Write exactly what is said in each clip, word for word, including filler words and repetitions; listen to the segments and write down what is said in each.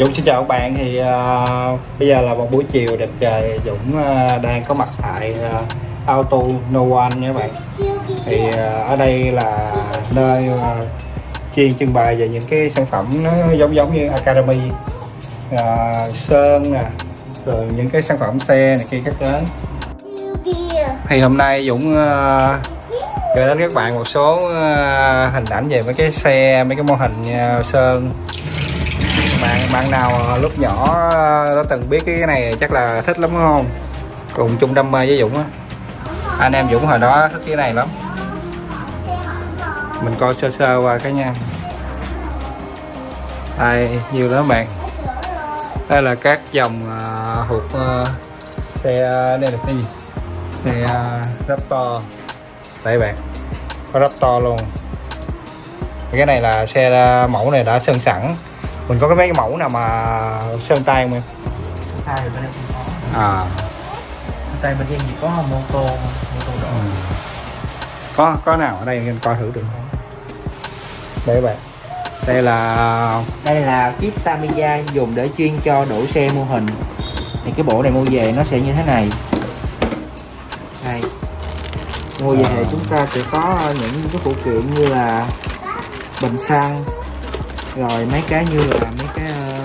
Dũng xin chào các bạn. Thì uh, bây giờ là một buổi chiều đẹp trời. Dũng uh, đang có mặt tại uh, Auto No One nha các bạn. Thì uh, ở đây là nơi uh, chuyên trưng bày về những cái sản phẩm nó giống giống như Academy, uh, sơn nè, rồi những cái sản phẩm xe này kia các thứ. Thì hôm nay Dũng uh, gửi đến các bạn một số uh, hình ảnh về mấy cái xe, mấy cái mô hình uh, sơn. Bạn bạn nào lúc nhỏ đã từng biết cái này chắc là thích lắm đúng không? Cùng chung đam mê với Dũng á. Anh em Dũng hồi đó thích cái này lắm. Mình coi sơ sơ qua cái nha. Đây, nhiều lắm bạn. Đây là các dòng uh, hộp uh, xe, đây là xe gì? Xe uh, Raptor. Đây bạn, có Raptor luôn. Cái này là xe uh, mẫu này đã sơn sẵn. Mình có cái mấy cái mẫu nào mà sơn tay không em? Tay thì bên em không có. À. Tay bên em chỉ có mô tô, mô tô đỏ. Ừ. Có có nào ở đây em coi thử được không? Đây các bạn. Đây là đây là kit Tamiya dùng để chuyên cho đổ xe mô hình. Thì cái bộ này mua về nó sẽ như thế này. Đây. Mua về thì chúng ta sẽ có những cái phụ kiện như là bình xăng, rồi mấy cái như là mấy cái uh,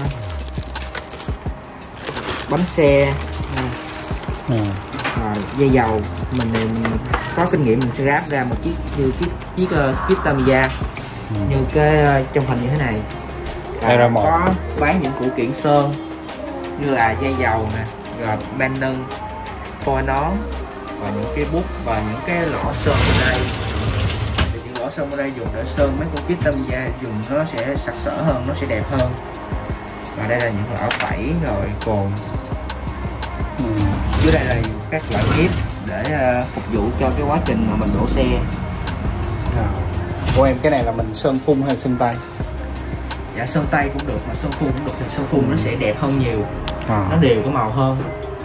bánh xe, ừ. rồi dây dầu. Mình, mình có kinh nghiệm mình sẽ ráp ra một chiếc như chiếc chiếc uh, chiếc Tamiya, ừ. như cái uh, trong hình như thế này. Và có bán những phụ kiện sơn như là dây dầu nè, rồi ban nâng, phôi nón, và những cái bút và những cái lọ sơn ở đây. Lỗ sơn ở đây dùng để sơn mấy con kit Tamiya, dùng nó sẽ sặc sỡ hơn, nó sẽ đẹp hơn. Và đây là những lỗ tẩy rồi cồn. Ừ. Dưới đây là các loại kiếp để uh, phục vụ cho cái quá trình mà mình đổ xe. À. Của em cái này là mình sơn phun hay sơn tay? Dạ sơn tay cũng được, mà sơn phun cũng được. Thì sơn phun ừ. nó sẽ đẹp hơn nhiều, à. nó đều có màu hơn.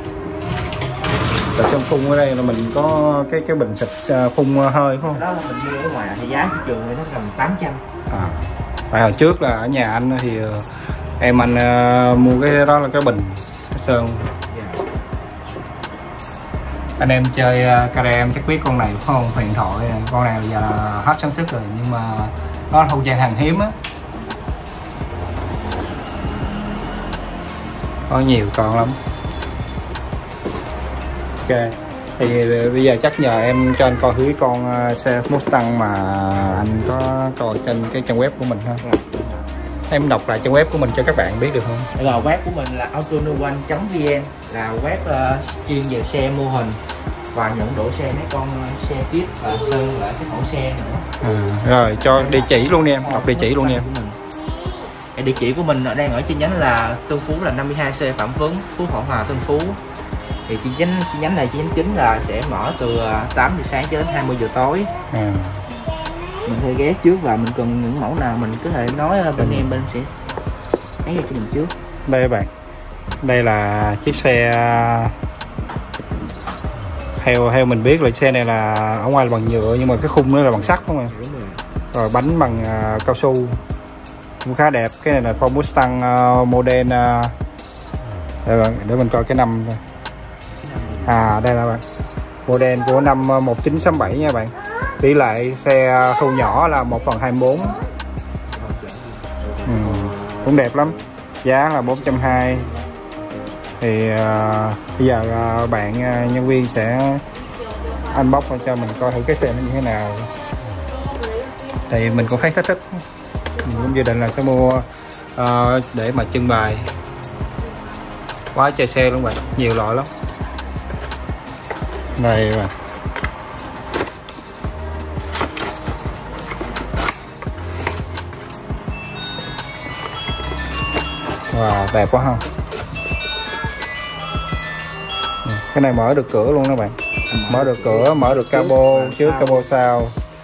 Tại sơn phun ở đây là mình có cái cái bình xịt phun hơi phải không? Đó là mình mua ở ngoài thì giá thị trường nó tầm tám trăm. À. Tại hồi trước là ở nhà anh thì em anh uh, mua cái đó là cái bình cái sơn. Yeah. Anh em chơi uh, care em chắc biết con này phải không? Huyền thoại này. Con này giờ là hết sản xuất rồi nhưng mà nó thuộc dạng hàng hiếm á. Có nhiều con lắm. Ok, thì bây giờ chắc nhờ em cho anh coi thử con xe Mustang mà anh có coi trên cái trang web của mình ha. Em đọc lại trang web của mình cho các bạn biết được không? Rồi web của mình là autonoone chấm vn, là web uh, chuyên về xe mô hình và những đổ xe mấy con xe kit và sơn lại cái mẫu xe nữa. À, rồi cho địa chỉ luôn đi em, đọc địa chỉ luôn đi em. Cái địa chỉ của mình đang ở chi nhánh là Tân Phú là năm mươi hai C Phạm Vấn, Phú Thọ Hòa, Tân Phú. Thì chi nhánh chi nhánh này chi nhánh chính là sẽ mở từ tám giờ sáng cho đến hai mươi giờ tối. À. Mình phải ghé trước và mình cần những mẫu nào mình có thể nói bên ừ. em bên sẽ ấy cho mình trước. Đây các bạn, đây là chiếc xe theo theo mình biết là xe này là ở ngoài là bằng nhựa nhưng mà cái khung nó là bằng sắt đúng không? Đúng rồi. Rồi bánh bằng uh, cao su cũng khá đẹp. Cái này là Ford Mustang uh, model uh, để, để mình coi cái năm. À đây là bạn model của năm một chín sáu bảy nha bạn. Tỷ lệ xe thu nhỏ là một phần hai mươi bốn. Ừ, cũng đẹp lắm. Giá là bốn trăm hai mươi. Thì uh, bây giờ uh, bạn uh, nhân viên sẽ unbox cho mình coi thử cái xe nó như thế nào. Thì mình cũng thấy thích thích. Mình cũng dự định là sẽ mua uh, để mà trưng bày. Quá trời xe luôn bạn, nhiều loại lắm. Đây mà. Wow, đẹp quá ha. Cái này mở được cửa luôn đó bạn. Mở được cửa, mở được cabo trước, cabo sau.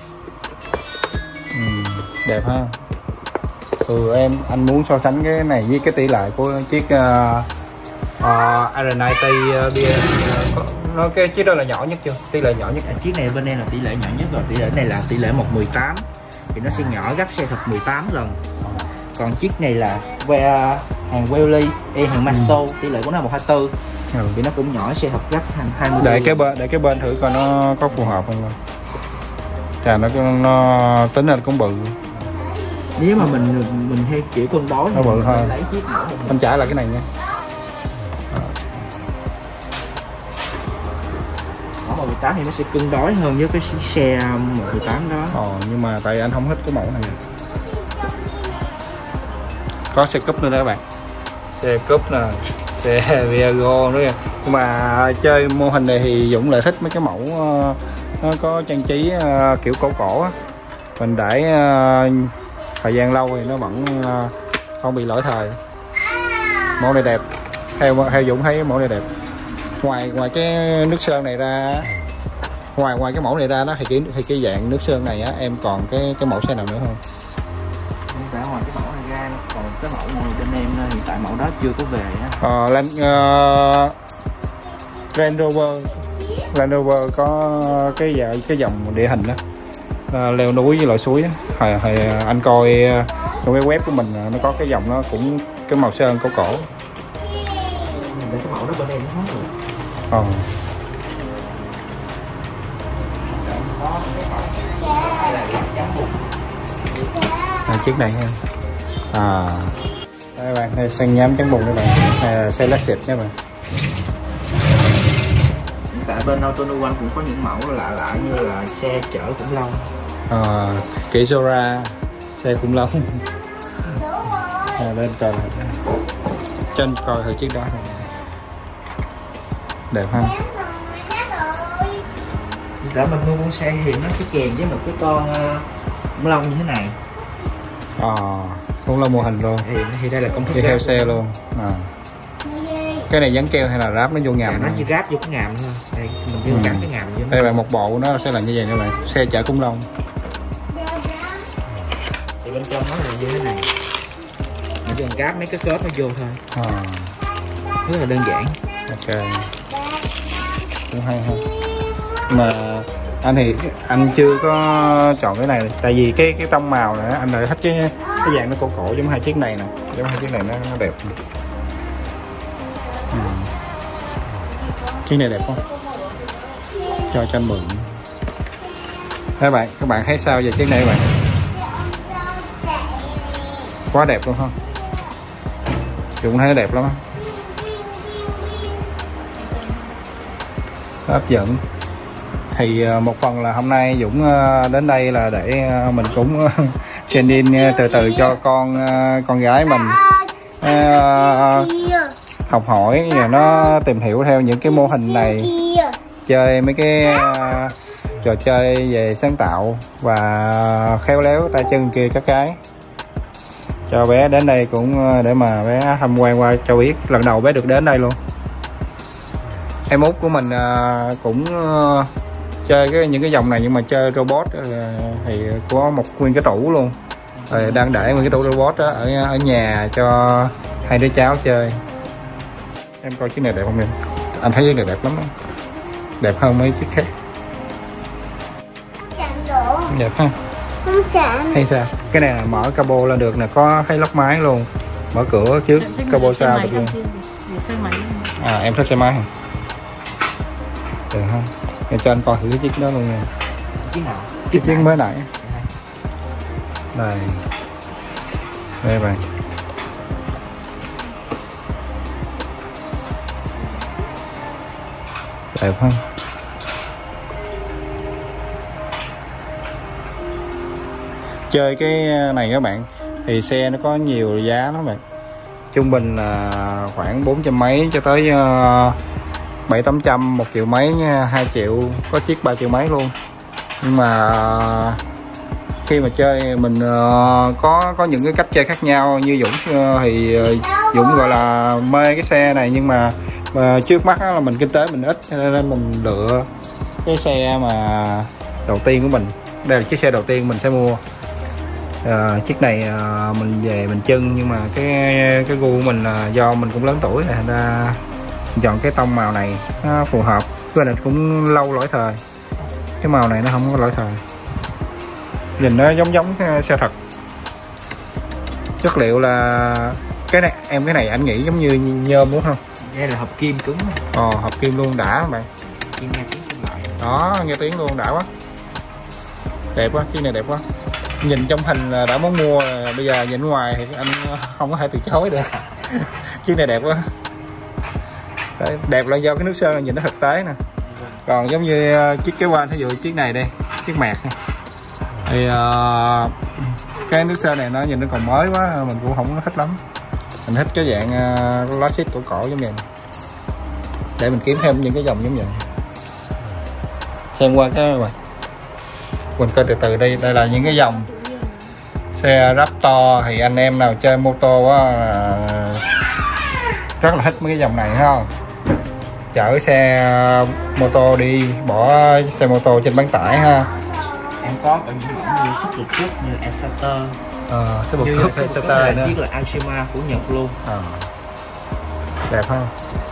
Ừ, đẹp ha. Ừ em, anh muốn so sánh cái này với cái tỷ lệ của chiếc uh, uh, R chín mươi uh, nó cái chiếc đó là nhỏ nhất chưa? Tỷ lệ nhỏ nhất. À, chiếc này bên em là tỷ lệ nhỏ nhất rồi. Tỷ lệ này là tỷ lệ một mười tám. Thì nó sẽ nhỏ gấp xe thật mười tám lần. Còn chiếc này là hàng Welly, e hàng Masto, ừ. tỷ lệ của nó một hai tư. Ừ. Vì nó cũng nhỏ, xe hợp gấp thành hai mươi. Để cái bên để cái bên thử coi nó có phù hợp không. Trà nó nó tính lên cũng bự. Nếu mà mình mình theo kiểu cân đối nó bự hơn. Lấy chiếc mẫu anh trả lại cái này nha. Mẫu một mười tám thì nó sẽ cân đối hơn với cái xe một mười tám đó. Ồ, nhưng mà tại anh không thích cái mẫu này. Có xe cúp nữa đó các bạn. Xe cúp nè, xe Viago nữa. Nhưng mà chơi mô hình này thì Dũng lại thích mấy cái mẫu nó có trang trí kiểu cổ cổ á. Mình để thời gian lâu thì nó vẫn không bị lỗi thời. Mẫu này đẹp. Theo theo Dũng thấy mẫu này đẹp. Ngoài ngoài cái nước sơn này ra, ngoài ngoài cái mẫu này ra đó thì cái thì cái dạng nước sơn này á, em còn cái cái mẫu xe nào nữa không? Cả ngoài cái mẫu này ra còn cái mẫu này bên em hiện tại mẫu đó chưa có về á. Ờ, Land, uh, Land Rover Land Rover có cái cái dòng địa hình đó, uh, leo núi với lội suối á. Hồi, hồi anh coi uh, trong cái web của mình nó có cái dòng nó cũng cái màu sơn cổ cổ. Để cái mẫu đó bên em nó hết rồi. Ờ. À, chiếc này ha. À, đây bạn, đây xanh nhám trắng bùn các bạn, à, xe lát xịt các bạn. Tại bên Auto No One cũng có những mẫu lạ lạ như là xe chở khủng long. À, kỹ Zora, xe khủng long. À, lên coi trên coi thử chiếc đó. Đẹp ha. Để mình mua con xe thì nó sẽ kèm với một cái con khủng long như thế này. À, khủng long mô hình luôn. Thì, thì đây là công thức theo xe luôn. À. Cái này dán keo hay là ráp nó vô ngàm? Dạ, nó chỉ ráp vô cái ngàm thôi. Đây mình vô ừ. gắn cái ngàm vô. Đây là một bộ của nó sẽ là như vậy các bạn. Xe chở khủng long. Thì bên trong nó là như thế này. Mình chỉ cần ráp mấy cái cớp nó vô thôi. À. Rất là đơn giản. Ok. Cũng hay ha. Mà anh thì anh chưa có chọn cái này tại vì cái cái tông màu này anh lại thích cái cái dạng nó cổ cổ giống hai chiếc này nè, giống hai chiếc này nó, nó đẹp. Ừ. Chiếc này đẹp không? Cho cho anh mượn. Các bạn, các bạn thấy sao về chiếc này các bạn? Quá đẹp luôn không? Chúng thấy đẹp lắm á. Hấp dẫn. Thì một phần là hôm nay Dũng đến đây là để mình cũng training từ từ cho con con gái mình uh, học hỏi và nó tìm hiểu theo những cái mô hình này, chơi mấy cái uh, trò chơi về sáng tạo và khéo léo tay chân kia các cái. Cho bé đến đây cũng để mà bé tham quan qua cho biết, lần đầu bé được đến đây luôn. Em út của mình uh, cũng uh, chơi cái những cái dòng này nhưng mà chơi robot thì có một nguyên cái tủ luôn, rồi đang để nguyên cái tủ robot đó ở ở nhà cho hai đứa cháu chơi. Em coi chiếc này đẹp không em? Anh thấy chiếc này đẹp lắm đó. Đẹp hơn mấy chiếc khác. Đẹp ha. Hay sao? Cái này là mở cabo lên được nè, có thấy lóc máy luôn, mở cửa trước cabo sau được luôn. À, em thích xe máy hả? Được không? Em cho anh coi thử cái chiếc đó luôn nha. Chiếc nào? Chiếc chiếc mới nãy. Đây. Đây bạn. Đẹp không? Chơi cái này các bạn thì xe nó có nhiều giá lắm bạn. Trung bình là khoảng bốn trăm mấy cho tới bảy tám trăm, một triệu mấy nha, hai triệu, có chiếc ba triệu mấy luôn. Nhưng mà khi mà chơi mình có có những cái cách chơi khác nhau. Như Dũng thì Dũng gọi là mê cái xe này, nhưng mà, mà trước mắt là mình kinh tế mình ít nên mình lựa cái xe mà đầu tiên của mình. Đây là chiếc xe đầu tiên mình sẽ mua. À, chiếc này à, mình về mình trưng, nhưng mà cái cái gu của mình là do mình cũng lớn tuổi thành ra chọn cái tông màu này nó phù hợp, cái này cũng lâu lỗi thời, cái màu này nó không có lỗi thời, nhìn nó giống giống cái xe thật. Chất liệu là Cái này em cái này anh nghĩ giống như nhôm đúng không? Đây là hộp kim cứng. Ồ, hộp kim luôn đã các bạn. Kim nghe tiếng kim loại. Đó, nghe tiếng luôn đã quá. Đẹp quá, chiếc này đẹp quá. Nhìn trong hình là đã muốn mua, bây giờ nhìn ngoài thì anh không có thể từ chối được. Chiếc này đẹp quá. Đấy, đẹp là do cái nước sơn là nhìn nó thực tế nè. Còn giống như chiếc kế bên, ví dụ chiếc này đây, chiếc mạc thì uh, cái nước sơn này nó nhìn nó còn mới quá, mình cũng không có thích lắm. Mình thích cái dạng uh, lá xít cổ cổ giống vậy. Để mình kiếm thêm những cái dòng giống vậy. Xem qua cái này. Mình coi từ từ đây, đây là những cái dòng xe Raptor. Thì anh em nào chơi mô tô á là rất là thích mấy cái dòng này thấy không? Chở xe mô tô đi, bỏ xe mô tô trên bán tải ha. Em có cả những mẫu như Super Cup, như Exciter. Ờ, Super Cup, Exciter nữa. Chiếc là Altima của Nhật luôn. Ờ. Đẹp không?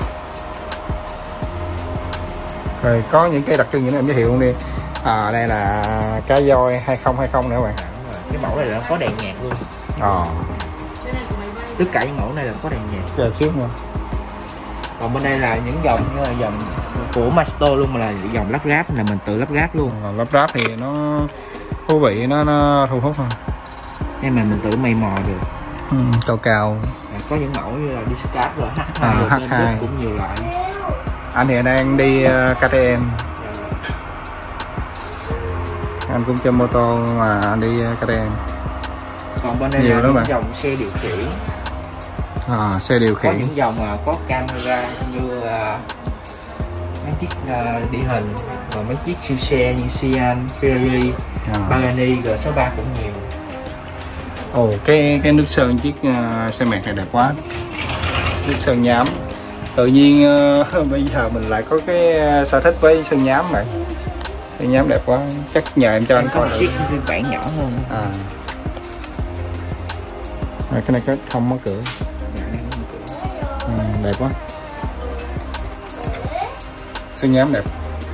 Rồi có những cái đặc trưng những em giới thiệu luôn đi. À, đây là cá voi hai không hai không nữa các bạn. Cái mẫu này là có đèn nhạc luôn. Ờ. Tất cả những mẫu này là có đèn nhạc. Chờ xíu nữa. Còn bên đây là những dòng như là dòng của Master luôn, mà là dòng lắp ráp, là mình tự lắp ráp luôn. Ờ, lắp ráp thì nó thú vị, nó, nó thu hút hơn. Nhưng mà mình tự mày mò được. Ừ, cao cao. À, có những mẫu như là Discard rồi H hai, à, H hai cũng nhiều loại. Anh thì đang đi uh, ca tê em. Anh cũng chơi mô tô mà anh đi ca tê em. Còn bên đây nhiều là những bạn. Dòng xe điều khiển. À, xe điều khiển. Có những dòng mà có camera như uh, mấy chiếc uh, địa hình, và mấy chiếc siêu xe như Sian, Ferrari, à. Pagani, G sáu ba cũng nhiều. Ồ, cái cái nước sơn chiếc uh, xe mạc này đẹp quá. Nước sơn nhám. Tự nhiên uh, bây giờ mình lại có cái uh, sở thích với sơn nhám này. Sơn nhám đẹp quá, chắc nhờ em cho anh coi chiếc phiên bản nhỏ hơn. À. À, cái này có không mở cửa. Ừ, đẹp quá. Sơn nhám đẹp.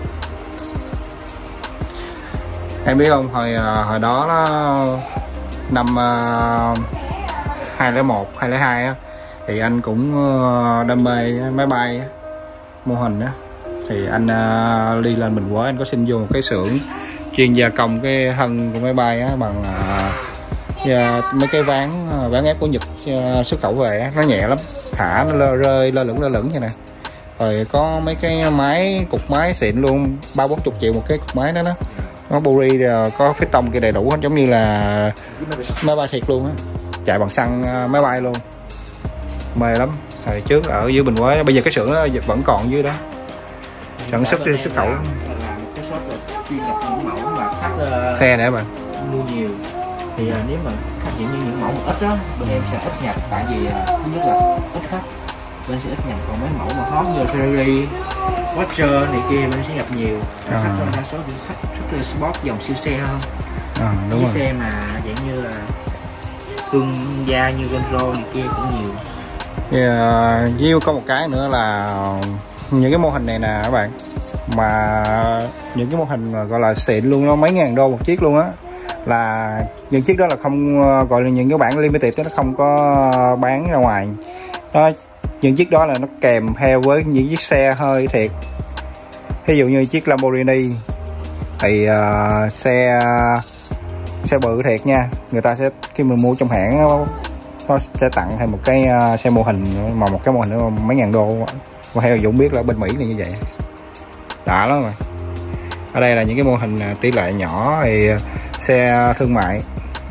Em biết không, hồi hồi đó nó năm uh, hai không một, hai không hai á, thì anh cũng uh, đam mê máy bay á, mô hình á. Thì anh uh, đi lên Bình Quế, anh có xin vô một cái xưởng chuyên gia công cái thân của máy bay á, bằng uh, uh, mấy cái ván uh, ván ép của Nhật uh, xuất khẩu về á, nó nhẹ lắm, thả nó lơ, rơi lơ lửng lơ lửng như nè. Rồi có mấy cái máy, cục máy xịn luôn, ba bốn chục triệu một cái cục máy đó đó. Nó buri có phích tông kia đầy đủ hết, giống như là máy bay thiệt luôn á, chạy bằng xăng máy bay luôn, mê lắm. Hồi trước ở dưới Bình Quế, bây giờ cái xưởng nó vẫn còn dưới đó, sản xuất đi xuất khẩu. Là một cái shop là chuyên nhập những mẫu mà khách uh, xe nữa bạn mua nhiều. Thì uh, nếu mà khách những như những mẫu mà ít đó, bên em sẽ ít nhập, tại vì uh, thứ nhất là ít khách, bên sẽ ít nhập. Còn mấy mẫu mà hot như Ferrari, Watcher này kia bên sẽ nhập nhiều. À. Khách hơn đa số những khách rất là sport, dòng siêu xe hơn. À, đúng những rồi. Xe mà dạng như là thương gia như Gonzo này kia cũng nhiều. Yeah, với có một cái nữa là những cái mô hình này nè các bạn, mà những cái mô hình mà gọi là xịn luôn, nó mấy ngàn đô một chiếc luôn á, là những chiếc đó là không gọi là những cái bản limited đó, nó không có bán ra ngoài đó. Những chiếc đó là nó kèm theo với những chiếc xe hơi thiệt. Ví dụ như chiếc Lamborghini thì uh, xe xe bự thiệt nha, người ta sẽ khi mình mua trong hãng nó sẽ tặng thêm một cái uh, xe mô hình, mà một cái mô hình nữa mấy ngàn đô. Và theo Dũng biết là bên Mỹ là như vậy, đã lắm rồi. Ở đây là những cái mô hình tỷ lệ nhỏ, thì xe thương mại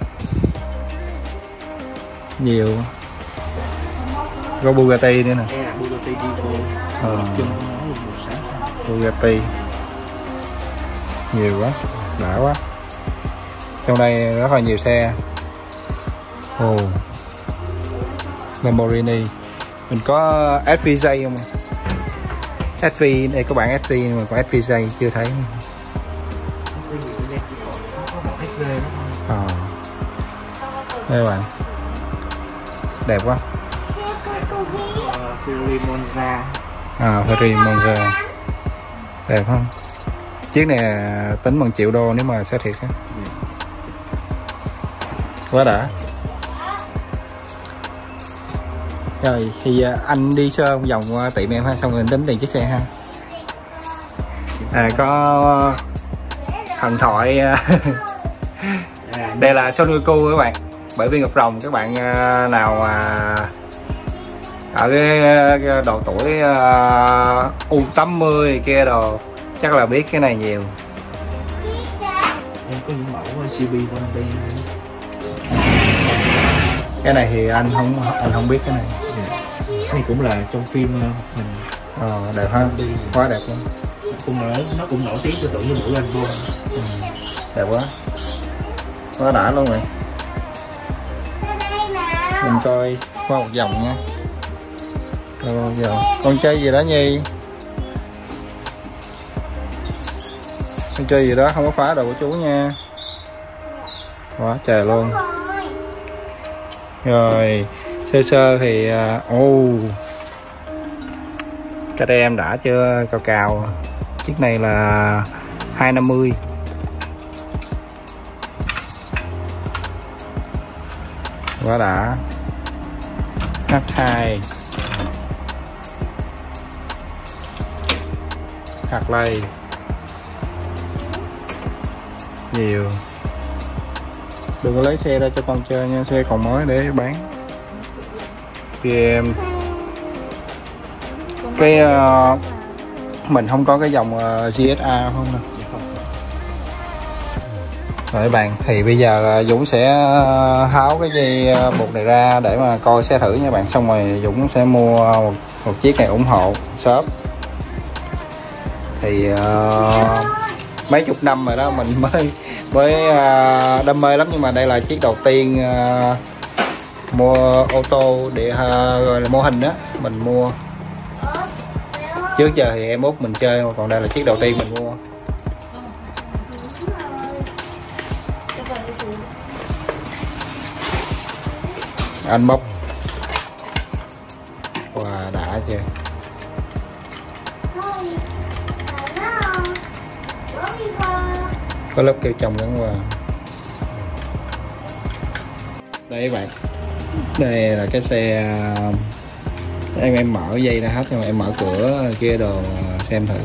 nhiều. Có Bugatti nữa nè. Đây là Bugatti Divo. Ờ. Chân của nó luôn một sáng. Bugatti nhiều quá, đã quá. Trong đây rất là nhiều xe. Ồ, oh. Lamborghini. Mình có ét vê J không? ét vê, đây có bạn ét vê mà còn ét vê J chưa thấy. À. Đây bạn, đẹp quá. Ferrari Monza. À, Ferrari Monza đẹp không? Chiếc này tính bằng triệu đô nếu mà xe thiệt á. Quá đã. Rồi thì anh đi sơ một vòng qua tiệm em ha, xong rồi anh tính tiền chiếc xe ha. À có thần thoại đây là Son Goku các bạn, bởi vì ngọc rồng. Các bạn nào mà ở cái độ tuổi U tám mươi kia đồ chắc là biết cái này nhiều. Em có những mẫu xê bê con đi. Cái này thì anh không anh không biết cái này. Cái này cũng là trong phim mình. Ờ, đẹp ha, quá đẹp luôn. Cũng nổi, nó cũng nổi tiếng tương tự như mũi Rainbow. Ừ. Đẹp quá, quá đã luôn rồi. Mình coi qua một vòng nha. Coi một vòng. Con chơi gì đó Nhi? Con chơi gì đó không có phá đồ của chú nha. Quá trời luôn. Rồi sơ sơ thì ô uh, cái đây em đã chưa cào cào. Chiếc này là hai năm mươi. Quá đã. hát hai hạt lây nhiều. Đừng có lấy xe ra cho con chơi nha, xe còn mới để bán. Game cái uh, mình không có cái dòng uh, giê ét a không đâu. Rồi các bạn, thì bây giờ Dũng sẽ tháo cái dây buộc này ra để mà coi xe thử nha bạn. Xong rồi Dũng sẽ mua một, một chiếc này ủng hộ shop. Thì uh, mấy chục năm rồi đó mình mới mới uh, đam mê lắm, nhưng mà đây là chiếc đầu tiên uh, mua ô tô để uh, gọi là mô hình đó mình mua. Trước giờ thì em út mình chơi, còn đây là chiếc đầu tiên mình mua. Anh bóc. Wow, đã chưa? Có lớp keo chồng gắn qua. Đây các bạn, đây là cái xe em em mở dây ra hết, nhưng mà em mở cửa kia đồ xem thử.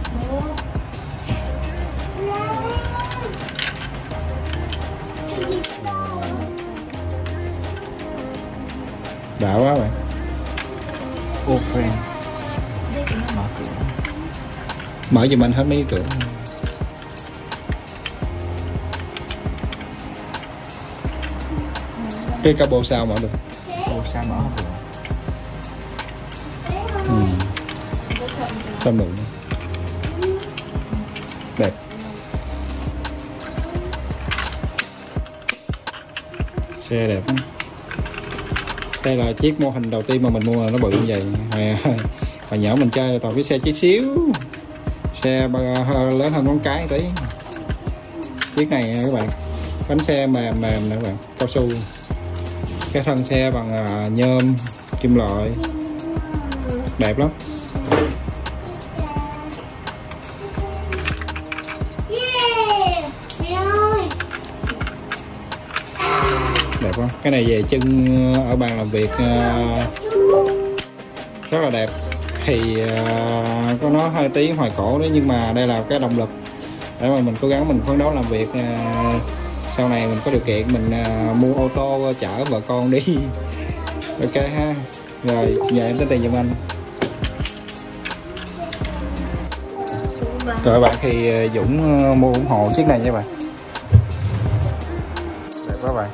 Đã quá bạn. Ô friend. Mở cửa. Mở giùm anh hết mấy cái cửa. Cái cabo sao mở được? Cabo sao mở không được. Ừ. Tâm lượng. Đẹp. Xe đẹp. Đây là chiếc mô hình đầu tiên mà mình mua là nó bự như vậy. Hồi nhỏ mình chơi là toàn cái xe tí xíu, xe lớn hơn ngón cái tí. Chiếc này các bạn, bánh xe mềm mềm nè các bạn, cao su. Cái thân xe bằng nhôm kim loại, đẹp lắm. Đẹp quá. Cái này về chân ở bàn làm việc rất là đẹp. Thì có nó hơi tí hoài cổ đấy, nhưng mà đây là cái động lực để mà mình cố gắng mình phấn đấu làm việc. Sau này mình có điều kiện mình mua ô tô chở vợ con đi. Ok ha. Rồi giờ em tính tiền giùm anh. Rồi các bạn, thì Dũng mua ủng hộ chiếc này nha bạn. Đẹp quá bạn.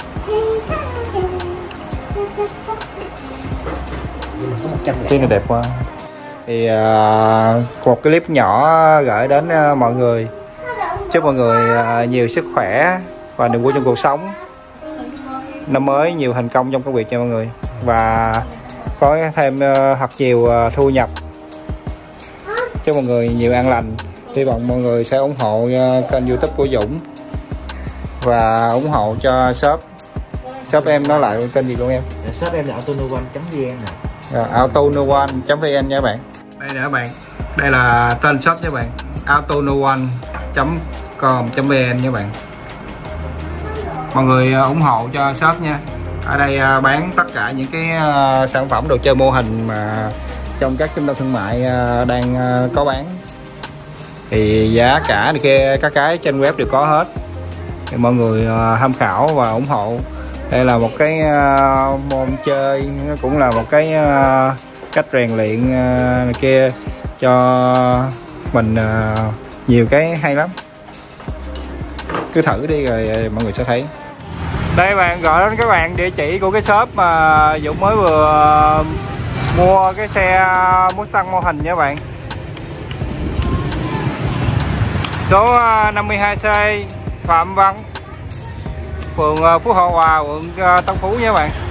Chiếc này đẹp quá. Thì uh, một cái clip nhỏ gửi đến uh, mọi người. Chúc mọi người uh, nhiều sức khỏe và niềm vui trong cuộc sống. Năm mới nhiều thành công trong công việc cho mọi người, và có thêm uh, thật nhiều uh, thu nhập. Chúc mọi người nhiều an lành. Hy vọng mọi người sẽ ủng hộ uh, kênh YouTube của Dũng và ủng hộ cho shop. Shop em nói lại kênh gì luôn em? Shop em là autonoone chấm vn nè. autonoone chấm vn nha các bạn. Đây nè các bạn, đây là tên shop nha các bạn, autonoone chấm com chấm vn nha các bạn. Mọi người ủng hộ cho shop nha, Ở đây bán tất cả những cái sản phẩm đồ chơi mô hình mà trong các trung tâm thương mại đang có bán. Thì giá cả này kia các cái trên web đều có hết, thì mọi người tham khảo và ủng hộ. Đây là một cái môn chơi, nó cũng là một cái cách rèn luyện này kia cho mình, nhiều cái hay lắm. Cứ thử đi rồi mọi người sẽ thấy. Đây bạn, gọi đến các bạn địa chỉ của cái shop mà Dũng mới vừa mua cái xe Mustang mô hình nha các bạn. Số năm mươi hai C Phạm Văn, phường Phú Hội Hòa, quận Tân Phú nha các bạn.